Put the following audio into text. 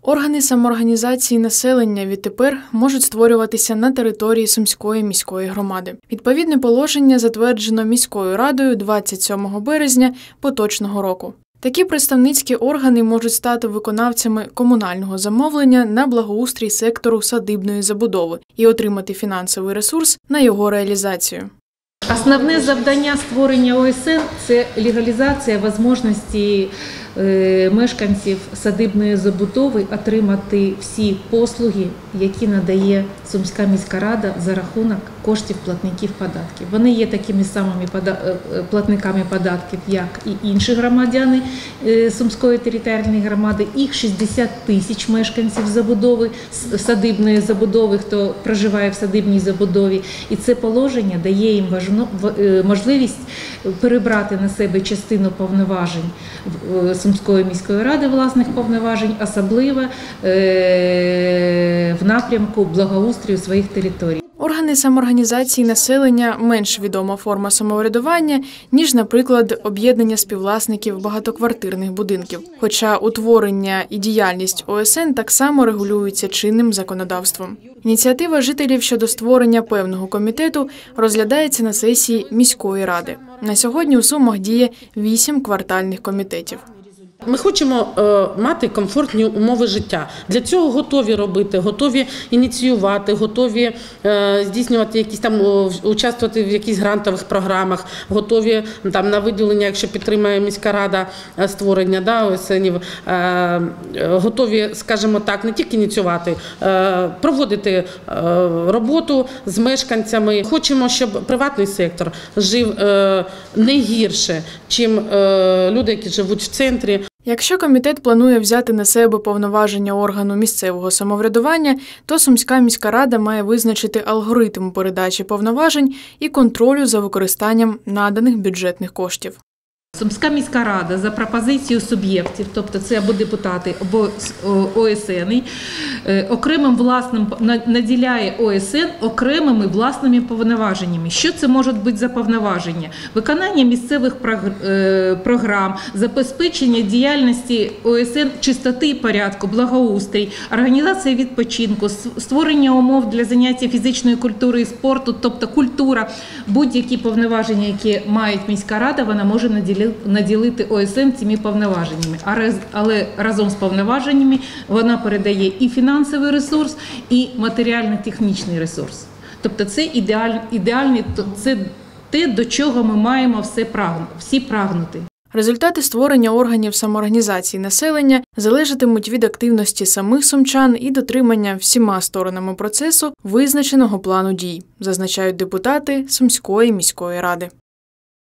Органи самоорганізації населення відтепер можуть створюватися на території Сумської міської громади. Відповідне положення затверджено міською радою 27 березня поточного року. Такі представницькі органи можуть стати виконавцями комунального замовлення на благоустрій сектору садибної забудови і отримати фінансовий ресурс на його реалізацію. Основне завдання створення ОСН – це легалізація можливості мешканців садибної забудови отримати всі послуги, які надає Сумська міська рада за рахунок коштів платників податків. Вони є такими самими платниками податків, як і інші громадяни Сумської територіальної громади. Їх 60 тисяч мешканців забудови, садибної забудови, хто проживає в садибній забудові. І це положення дає їм можливість перебрати на себе частину повноважень Сумської міської ради, власних повноважень, особливо в напрямку благоустрою своїх територій. Органи самоорганізації населення – менш відома форма самоврядування, ніж, наприклад, об'єднання співвласників багатоквартирних будинків. Хоча утворення і діяльність ОСН так само регулюються чинним законодавством. Ініціатива жителів щодо створення певного комітету розглядається на сесії міської ради. На сьогодні у Сумах діє 8 квартальних комітетів. Ми хочемо мати комфортні умови життя. Для цього готові робити, готові ініціювати, готові здійснювати якісь там, участвувати в якихось грантових програмах, готові там на виділення, якщо підтримає міська рада створення ОСНів, готові, скажімо так, не тільки ініціювати, проводити роботу з мешканцями. Хочемо, щоб приватний сектор жив не гірше, чим люди, які живуть в центрі. Якщо комітет планує взяти на себе повноваження органу місцевого самоврядування, то Сумська міська рада має визначити алгоритм передачі повноважень і контролю за використанням наданих бюджетних коштів. Сумська міська рада за пропозицією суб'єктів, тобто це або депутати, або ОСН, окремим власним наділяє ОСН окремими власними повноваженнями. Що це можуть бути за повноваження? Виконання місцевих програм, забезпечення діяльності ОСН чистоти і порядку, благоустрій, організація відпочинку, створення умов для заняття фізичної культури і спорту, тобто культура, будь-які повноваження, які мають міська рада, вона може наділити ОСН цими повноваженнями. Але разом з повноваженнями вона передає і фінансовий ресурс, і матеріально-технічний ресурс. Тобто це ідеальний, це те, до чого ми маємо всі прагнути. Результати створення органів самоорганізації населення залежатимуть від активності самих сумчан і дотримання всіма сторонами процесу визначеного плану дій, зазначають депутати Сумської міської ради.